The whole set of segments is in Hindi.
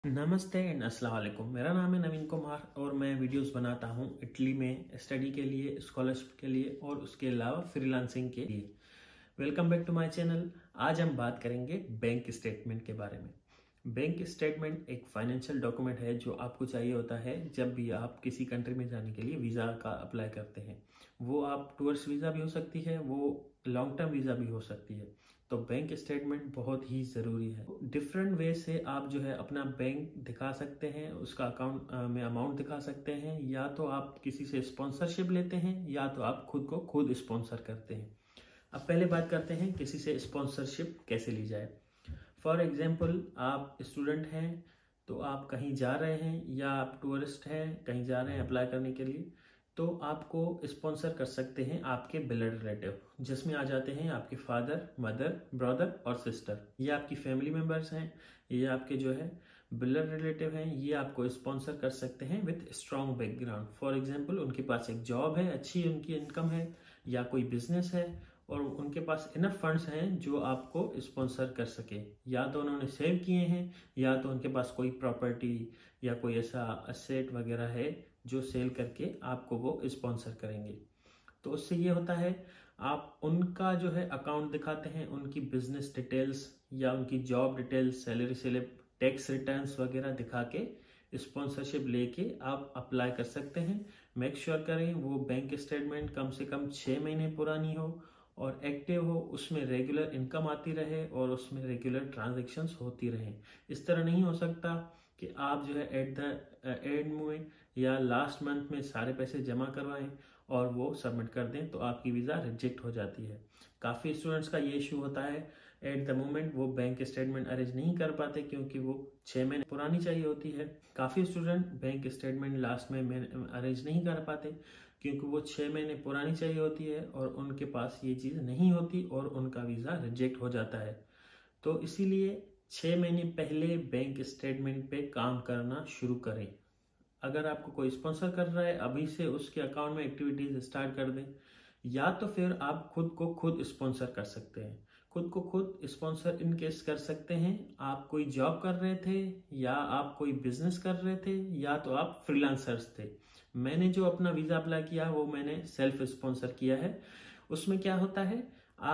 नमस्ते एंड अस्सलाम वालेकुम। मेरा नाम है नवीन कुमार और मैं वीडियोस बनाता हूँ इटली में स्टडी के लिए, स्कॉलरशिप के लिए और उसके अलावा फ्रीलांसिंग के लिए। Welcome back to my channel. आज हम बात करेंगे बैंक स्टेटमेंट के बारे में। बैंक स्टेटमेंट एक फाइनेंशियल डॉक्यूमेंट है जो आपको चाहिए होता है जब भी आप किसी कंट्री में जाने के लिए वीज़ा का अप्लाई करते हैं। वो आप टूरिस्ट वीज़ा भी हो सकती है, वो लॉन्ग टर्म वीज़ा भी हो सकती है। तो बैंक स्टेटमेंट बहुत ही ज़रूरी है। डिफरेंट वे से आप जो है अपना बैंक दिखा सकते हैं, उसका अकाउंट में अमाउंट दिखा सकते हैं, या तो आप किसी से स्पॉन्सरशिप लेते हैं या तो आप खुद को खुद स्पॉन्सर करते हैं। अब पहले बात करते हैं किसी से स्पॉन्सरशिप कैसे ली जाए। फॉर एग्जाम्पल, आप स्टूडेंट हैं तो आप कहीं जा रहे हैं या आप टूरिस्ट हैं कहीं जा रहे हैं अप्लाई करने के लिए, तो आपको स्पॉन्सर कर सकते हैं आपके ब्लड रिलेटिव, जिसमें आ जाते हैं आपके फादर, मदर, ब्रदर और सिस्टर। ये आपकी फैमिली मेम्बर्स हैं, ये आपके जो है ब्लड रिलेटिव हैं। ये आपको स्पॉन्सर कर सकते हैं with strong background. For example, उनके पास एक जॉब है, अच्छी उनकी इनकम है, या कोई बिजनेस है और उनके पास इनफ फंड्स हैं जो आपको स्पॉन्सर कर सके। या तो उन्होंने सेव किए हैं या तो उनके पास कोई प्रॉपर्टी या कोई ऐसा असेट वगैरह है जो सेल करके आपको वो स्पॉन्सर करेंगे। तो उससे ये होता है, आप उनका जो है अकाउंट दिखाते हैं, उनकी बिजनेस डिटेल्स या उनकी job details, salary slip, tax returns वगैरह दिखा के स्पॉन्सरशिप लेके आप अप्लाई कर सकते हैं। मेक श्योर करें वो बैंक स्टेटमेंट कम से कम 6 महीने पुरानी हो और एक्टिव हो, उसमें रेगुलर इनकम आती रहे और उसमें रेगुलर ट्रांजैक्शंस होती रहें। इस तरह नहीं हो सकता कि आप जो है एट द एंड में या लास्ट मंथ में सारे पैसे जमा करवाएं और वो सबमिट कर दें तो आपकी वीज़ा रिजेक्ट हो जाती है। काफ़ी स्टूडेंट्स का ये इशू होता है, एट द मोमेंट वो बैंक स्टेटमेंट अरेंज नहीं कर पाते क्योंकि वो 6 महीने पुरानी चाहिए होती है। काफ़ी स्टूडेंट बैंक स्टेटमेंट लास्ट में अरेंज नहीं कर पाते क्योंकि वो 6 महीने पुरानी चाहिए होती है और उनके पास ये चीज़ नहीं होती और उनका वीज़ा रिजेक्ट हो जाता है। तो इसीलिए 6 महीने पहले बैंक स्टेटमेंट पे काम करना शुरू करें। अगर आपको कोई स्पॉन्सर कर रहा है, अभी से उसके अकाउंट में एक्टिविटीज स्टार्ट कर दें, या तो फिर आप खुद को खुद स्पॉन्सर कर सकते हैं। खुद को खुद स्पॉन्सर इन केस कर सकते हैं आप कोई जॉब कर रहे थे या आप कोई बिजनेस कर रहे थे या तो आप फ्रीलांसर्स थे। मैंने जो अपना वीज़ा अप्लाई किया वो मैंने सेल्फ स्पॉन्सर किया है। उसमें क्या होता है,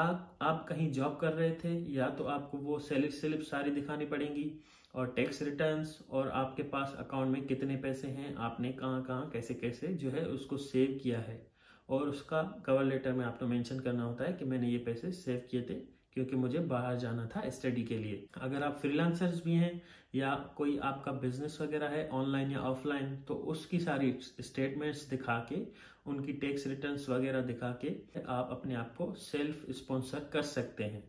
आप कहीं जॉब कर रहे थे या तो आपको वो सैलरी स्लिप सारी दिखानी पड़ेंगी और टैक्स रिटर्न्स, और आपके पास अकाउंट में कितने पैसे हैं, आपने कहाँ कहाँ कैसे कैसे जो है उसको सेव किया है, और उसका कवर लेटर में आपको मेंशन करना होता है कि मैंने ये पैसे सेव किए थे क्योंकि मुझे बाहर जाना था स्टडी के लिए। अगर आप फ्रीलांसर्स भी हैं या कोई आपका बिजनेस वगैरह है ऑनलाइन या ऑफलाइन, तो उसकी सारी स्टेटमेंट्स दिखा के, उनकी टैक्स रिटर्न्स वगैरह दिखा के आप अपने आप को सेल्फ स्पॉन्सर कर सकते हैं।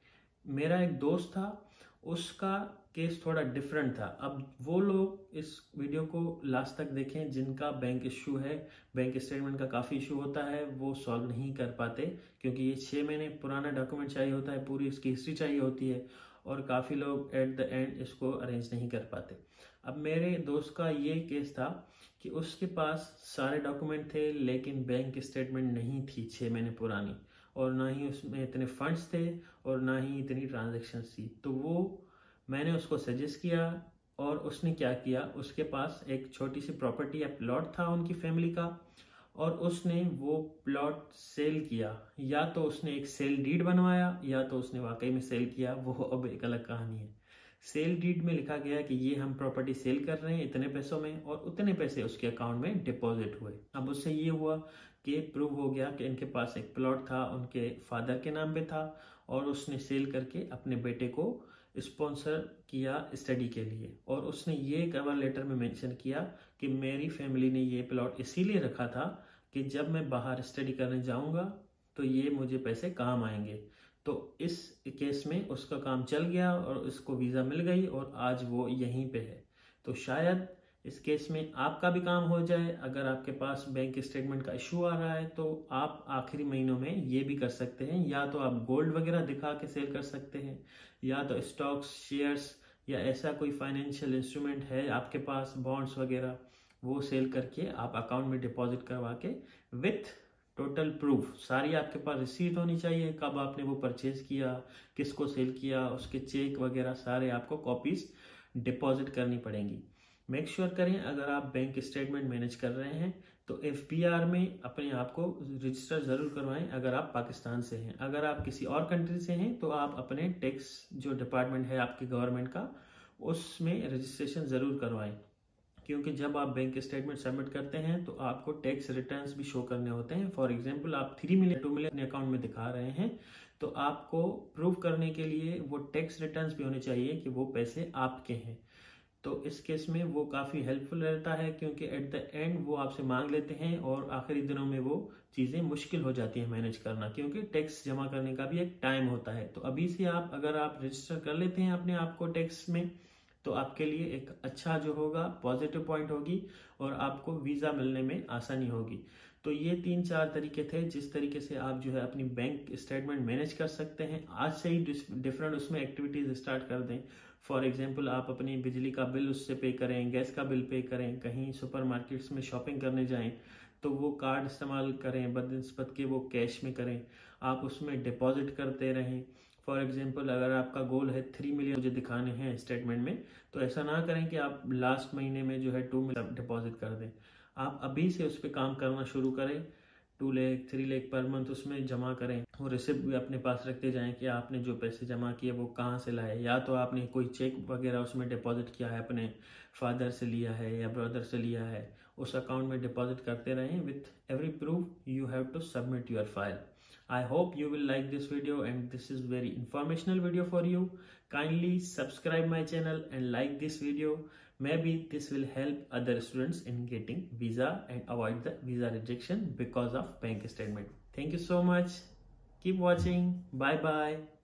मेरा एक दोस्त था, उसका केस थोड़ा डिफरेंट था। अब वो लोग इस वीडियो को लास्ट तक देखें जिनका बैंक इशू है, बैंक स्टेटमेंट का काफ़ी इशू होता है, वो सॉल्व नहीं कर पाते क्योंकि ये 6 महीने पुराना डॉक्यूमेंट चाहिए होता है, पूरी इसकी हिस्ट्री चाहिए होती है और काफ़ी लोग एट द एंड इसको अरेंज नहीं कर पाते। अब मेरे दोस्त का ये केस था कि उसके पास सारे डॉक्यूमेंट थे लेकिन बैंक स्टेटमेंट नहीं थी 6 महीने पुरानी, और ना ही उसमें इतने फंड्स थे और ना ही इतनी ट्रांजैक्शंस थी। तो वो मैंने उसको सजेस्ट किया और उसने क्या किया, उसके पास एक छोटी सी प्रॉपर्टी या प्लॉट था उनकी फैमिली का, और उसने वो प्लॉट सेल किया। या तो उसने एक सेल डीड बनवाया या तो उसने वाकई में सेल किया, वो अब एक अलग कहानी है। सेल डीड में लिखा गया कि ये हम प्रॉपर्टी सेल कर रहे हैं इतने पैसों में, और उतने पैसे उसके अकाउंट में डिपॉजिट हुए। अब उससे ये हुआ कि प्रूव हो गया कि इनके पास एक प्लॉट था, उनके फादर के नाम पे था, और उसने सेल करके अपने बेटे को स्पॉन्सर किया स्टडी के लिए। और उसने ये कवर लेटर में मेंशन किया कि मेरी फैमिली ने ये प्लॉट इसीलिए रखा था कि जब मैं बाहर स्टडी करने जाऊंगा तो ये मुझे पैसे काम आएंगे। तो इस केस में उसका काम चल गया और उसको वीज़ा मिल गई और आज वो यहीं पे है। तो शायद इस केस में आपका भी काम हो जाए। अगर आपके पास बैंक स्टेटमेंट का इशू आ रहा है तो आप आखिरी महीनों में ये भी कर सकते हैं, या तो आप गोल्ड वगैरह दिखा के सेल कर सकते हैं, या तो स्टॉक्स, शेयर्स या ऐसा कोई फाइनेंशियल इंस्ट्रूमेंट है आपके पास, बॉन्ड्स वगैरह, वो सेल करके आप अकाउंट में डिपॉजिट करवा के विथ टोटल प्रूफ, सारी आपके पास रिसीट होनी चाहिए, कब आपने वो परचेज किया, किसको सेल किया, उसके चेक वगैरह सारे आपको कॉपीज डिपॉजिट करनी पड़ेंगी। मेक श्योर करें अगर आप बैंक स्टेटमेंट मैनेज कर रहे हैं तो FBR में अपने आप को रजिस्टर जरूर करवाएं अगर आप पाकिस्तान से हैं। अगर आप किसी और कंट्री से हैं तो आप अपने टैक्स जो डिपार्टमेंट है आपकी गवर्नमेंट का, उसमें रजिस्ट्रेशन ज़रूर करवाएं, क्योंकि जब आप बैंक स्टेटमेंट सबमिट करते हैं तो आपको टैक्स रिटर्न्स भी शो करने होते हैं। फॉर एग्जांपल आप 3 मिलियन 2 मिलियन अपने अकाउंट में दिखा रहे हैं तो आपको प्रूव करने के लिए वो टैक्स रिटर्न्स भी होने चाहिए कि वो पैसे आपके हैं। तो इस केस में वो काफ़ी हेल्पफुल रहता है, क्योंकि एट द एंड वो आपसे मांग लेते हैं और आखिरी दिनों में वो चीज़ें मुश्किल हो जाती हैं मैनेज करना, क्योंकि टैक्स जमा करने का भी एक टाइम होता है। तो अभी से आप अगर आप रजिस्टर कर लेते हैं अपने आप को टैक्स में तो आपके लिए एक अच्छा जो होगा पॉजिटिव पॉइंट होगी और आपको वीज़ा मिलने में आसानी होगी। तो ये 3-4 तरीके थे जिस तरीके से आप जो है अपनी बैंक स्टेटमेंट मैनेज कर सकते हैं। आज से ही डिफरेंट उसमें एक्टिविटीज़ स्टार्ट कर दें। फॉर एग्जांपल आप अपनी बिजली का बिल उससे पे करें, गैस का बिल पे करें, कहीं सुपरमार्केट्स में शॉपिंग करने जाएं तो वो कार्ड इस्तेमाल करें, बदनिस्बत के वो कैश में करें, आप उसमें डिपॉजिट करते रहें। फॉर एग्जांपल अगर आपका गोल है 3 मिलियन मुझे दिखाने हैं स्टेटमेंट में, तो ऐसा ना करें कि आप लास्ट महीने में जो है 2 मिलियन डिपॉजिट कर दें। आप अभी से उस पर काम करना शुरू करें। 2 लाख 3 लाख पर मंथ उसमें जमा करें और रिसिप्ट भी अपने पास रखते जाएं कि आपने जो पैसे जमा किए वो कहाँ से लाए। या तो आपने कोई चेक वगैरह उसमें डिपॉजिट किया है, अपने फादर से लिया है या ब्रदर से लिया है, उस अकाउंट में डिपॉजिट करते रहें। With every proof you have to submit your file. I hope you will like this video and this is very informational video for you. Kindly subscribe my channel and like this video. Maybe this will help other students in getting visa and avoid the visa rejection because of bank statement. Thank you so much. Keep watching. Bye bye.